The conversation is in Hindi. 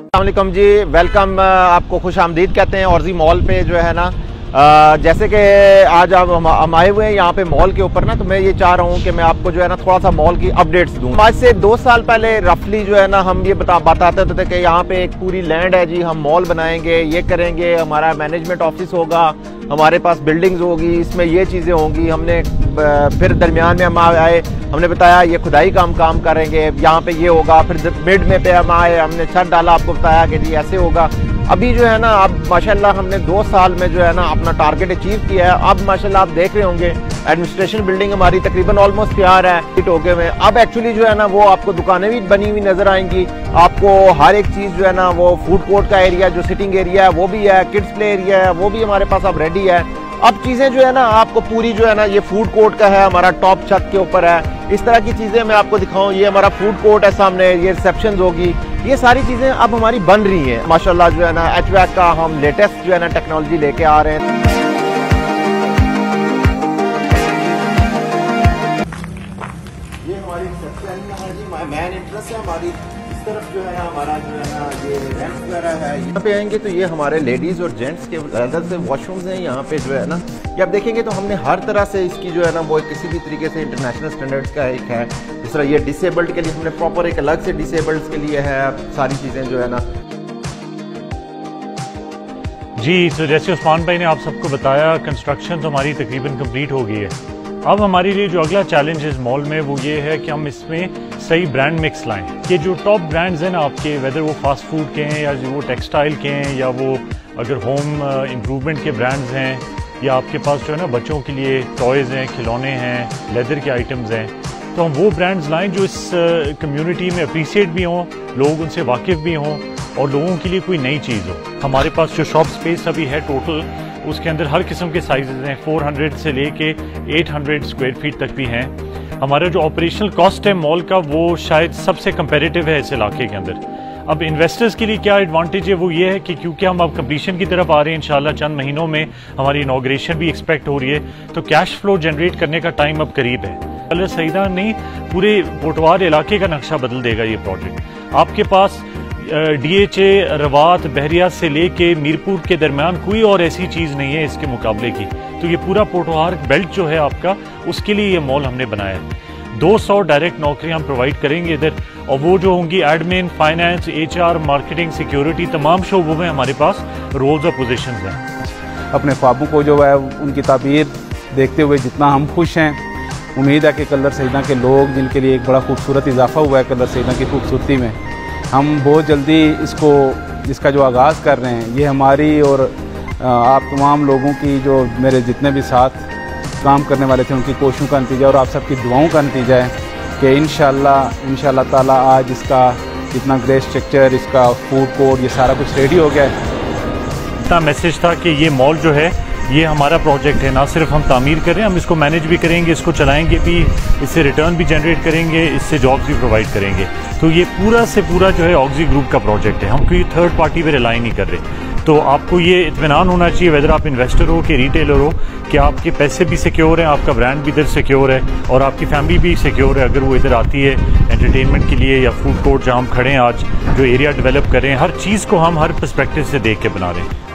अस्सलामुअलैकुम जी, वेलकम। आपको खुश आमदीद कहते हैं औरजी मॉल पे जो है ना। जैसे कि आज आप हम आए हुए हैं यहाँ पे मॉल के ऊपर ना, तो मैं ये चाह रहा हूँ कि मैं आपको जो है ना थोड़ा सा मॉल की अपडेट्स दूँ। आज से 2 साल पहले रफली जो है ना हम ये बताते थे कि यहाँ पे एक पूरी लैंड है जी, हम मॉल बनाएंगे, ये करेंगे, हमारा मैनेजमेंट ऑफिस होगा, हमारे पास बिल्डिंग्स होगी, इसमें ये चीज़ें होंगी। हमने फिर दरमियान में हम आए, हमने बताया ये खुदाई का हम काम करेंगे, यहाँ पे ये होगा। फिर मिड में पे हम आए, हमने छत डाला, आपको बताया कि जी ऐसे होगा। अभी जो है ना अब माशाल्लाह हमने 2 साल में जो है ना अपना टारगेट अचीव किया है। अब माशाल्लाह आप देख रहे होंगे एडमिनिस्ट्रेशन बिल्डिंग हमारी तकरीबन ऑलमोस्ट तैयार है, हिट हो गए में। अब एक्चुअली जो है ना वो आपको दुकानें भी बनी हुई नजर आएंगी, आपको हर एक चीज जो है ना वो फूड कोर्ट का एरिया, जो सिटिंग एरिया है वो भी है, किड्स प्ले एरिया है वो भी हमारे पास अब रेडी है। अब चीजें जो है ना आपको पूरी जो है ना ये फूड कोर्ट का है, हमारा टॉप छत के ऊपर है, इस तरह की चीजें मैं आपको दिखाऊं। ये हमारा फूड कोर्ट है सामने, ये रिसेप्शन होगी, ये सारी चीजें अब हमारी बन रही हैं माशाल्लाह। जो है ना HVAC का हम लेटेस्ट जो है ना टेक्नोलॉजी लेके आ रहे हैं। ये हमारी रिसेप्शन है जी, मेन एंट्रेंस है हमारी। इस तरफ जो है हमारा जो है ना ये रैंप्स वगैरह है। यहाँ पे आएंगे तो ये हमारे लेडीज और जेंट्स के अलग से वॉशरूम्स हैं यहाँ पे जो है ना। ये आप देखेंगे तो हमने हर तरह से इसकी जो है ना वो किसी भी तरीके से इंटरनेशनल स्टैंडर्ड्स का एक है। जिस तरह ये डिसेबल्ड के लिए हमने प्रॉपर एक अलग से डिसेबल्ड के लिए है सारी चीज़ें जो है ना जी। तो जैसे उस्मान भाई ने आप सबको बताया, कंस्ट्रक्शन तो हमारी तकरीबन कंप्लीट हो गई है। अब हमारे लिए जो अगला चैलेंज इस मॉल में वो ये है कि हम इसमें सही ब्रांड मिक्स लाएं। कि जो टॉप ब्रांड्स हैं ना आपके, वेदर वो फास्ट फूड के हैं या वो टेक्सटाइल के हैं या वो अगर होम इम्प्रूवमेंट के ब्रांड्स हैं, या आपके पास जो है ना बच्चों के लिए टॉयज़ हैं, खिलौने हैं, लेदर के आइटम्स हैं, तो हम वो ब्रांड्स लाएं जो इस कम्युनिटी में अप्रिशिएट भी हों, लोग उनसे वाकिफ़ भी हों और लोगों के लिए कोई नई चीज़ हो। हमारे पास जो शॉप स्पेस अभी है टोटल, उसके अंदर हर किस्म के साइजेस हैं, 400 से लेके 800 स्क्वायर फीट तक भी हैं। हमारा जो ऑपरेशनल कॉस्ट है मॉल का वो शायद सबसे कंपेरेटिव है इस इलाके के अंदर। अब इन्वेस्टर्स के लिए क्या एडवांटेज है वो ये है कि क्योंकि हम अब कंप्लीशन की तरफ आ रहे हैं, इंशाल्लाह चंद महीनों में हमारी इनॉग्रेशन भी एक्सपेक्ट हो रही है, तो कैश फ्लो जनरेट करने का टाइम अब करीब है। कलर सईदा नहीं, पूरे पोटवार इलाके का नक्शा बदल देगा ये प्रोजेक्ट। आपके पास DHA, रवात, बहरिया से लेके मीरपुर के दरमियान कोई और ऐसी चीज़ नहीं है इसके मुकाबले की। तो ये पूरा पोटवार बेल्ट जो है आपका, उसके लिए ये मॉल हमने बनाया है। 200 डायरेक्ट नौकरियां हम प्रोवाइड करेंगे इधर, और वो जो होंगी admin, finance, HR, marketing, security, तमाम शोबों में हमारे पास रोल्स और पोजीशंस हैं। अपने ख्वाबों को जो है उनकी ताबीर देखते हुए जितना हम खुश हैं, उम्मीद है कि कलर सईदा के लोग, जिनके लिए एक बड़ा खूबसूरत इजाफा हुआ है कलर सईदा की खूबसूरती में, हम बहुत जल्दी इसका जो आगाज़ कर रहे हैं, ये हमारी और आप तमाम लोगों की, जो मेरे जितने भी साथ काम करने वाले थे, उनकी कोशिशों का नतीजा और आप सबकी दुआओं का नतीजा है कि इंशाल्लाह ताला आज इसका इतना ग्रेट स्ट्रक्चर, इसका फूड कोर्ट, ये सारा कुछ रेडी हो गया है। इतना मैसेज था कि ये मॉल जो है ये हमारा प्रोजेक्ट है, ना सिर्फ हम तामीर करें, हम इसको मैनेज भी करेंगे, इसको चलाएंगे भी, इससे रिटर्न भी जनरेट करेंगे, इससे जॉब्स भी प्रोवाइड करेंगे। तो ये पूरा से पूरा जो है ऑक्सी ग्रुप का प्रोजेक्ट है, हम कोई थर्ड पार्टी पे रिलाई नहीं कर रहे। तो आपको ये इत्मीनान होना चाहिए, वेदर आप इन्वेस्टर हो कि रिटेलर हो, कि आपके पैसे भी सिक्योर हैं, आपका ब्रांड भी इधर सिक्योर है और आपकी फैमिली भी सिक्योर है अगर वो इधर आती है एंटरटेनमेंट के लिए, या फूड कोर्ट जहाँ हम खड़े हैं आज, जो एरिया डेवलप कर रहे हैं, हर चीज़ को हम हर पर्सपेक्टिव से देख के बना रहे हैं।